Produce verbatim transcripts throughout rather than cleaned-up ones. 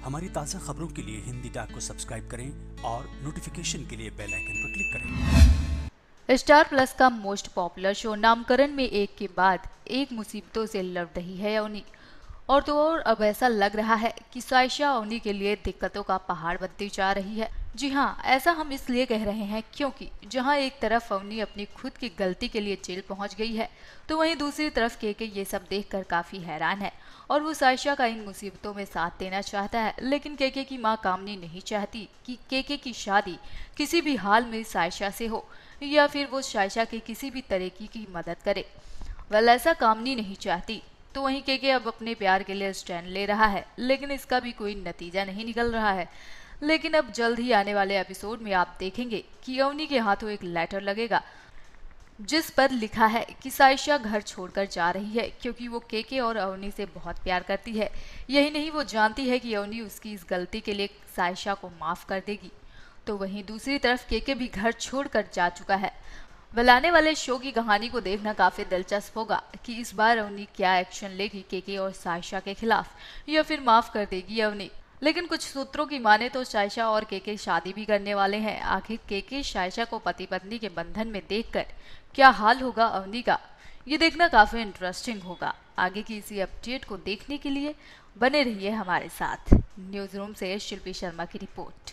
हमारी ताज़ा खबरों के लिए हिंदी टैग को सब्सक्राइब करें और नोटिफिकेशन के लिए बेल आइकन पर क्लिक करें। स्टार प्लस का मोस्ट पॉपुलर शो नामकरण में एक के बाद एक मुसीबतों से लड़ रही है अवनी। और तो और अब ऐसा लग रहा है कि सायशा अवनी के लिए दिक्कतों का पहाड़ बनती जा रही है। जी हाँ, ऐसा हम इसलिए कह रहे हैं क्योंकि जहाँ एक तरफ अवनी अपनी खुद की गलती के लिए जेल पहुँच गई है, तो वहीं दूसरी तरफ केके ये सब देखकर काफी हैरान है और वो सायशा का इन मुसीबतों में साथ देना चाहता है। लेकिन केके की मां कामनी नहीं चाहती कि केके की शादी किसी भी हाल में सायशा से हो या फिर वो सायशा की किसी भी तरीके की मदद करे। वेल, ऐसा कामनी नहीं चाहती, तो वहीं केके अब अपने प्यार के लिए स्टैंड ले रहा है, लेकिन इसका भी कोई नतीजा नहीं निकल रहा है। लेकिन अब जल्द ही आने वाले एपिसोड में आप देखेंगे कि अवनी के हाथों एक लेटर लगेगा जिस पर लिखा है कि सायशा घर छोड़कर जा रही है क्योंकि वो केके और अवनी से बहुत प्यार करती है। यही नहीं, वो जानती है कि अवनी उसकी इस गलती के लिए सायशा को माफ कर देगी। तो वहीं दूसरी तरफ केके भी घर छोड़कर जा चुका है। वेल, आने वाले शो की कहानी को देखना काफी दिलचस्प होगा कि इस बार अवनी क्या एक्शन लेगी केके और सायशा के खिलाफ, या फिर माफ कर देगी अवनी। लेकिन कुछ सूत्रों की माने तो सायशा और केके शादी भी करने वाले हैं। आखिर केके सायशा को पति पत्नी के बंधन में देखकर क्या हाल होगा अवनी का, ये देखना काफी इंटरेस्टिंग होगा। आगे की इसी अपडेट को देखने के लिए बने रहिए हमारे साथ। न्यूज रूम से शिल्पी शर्मा की रिपोर्ट।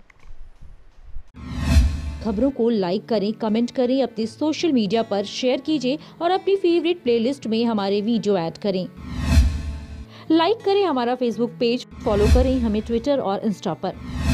खबरों को लाइक करें, कमेंट करें, अपने सोशल मीडिया पर शेयर कीजिए और अपनी फेवरेट प्लेलिस्ट में हमारे वीडियो ऐड करें। लाइक करें हमारा फेसबुक पेज, फॉलो करें हमें ट्विटर और इंस्टा पर।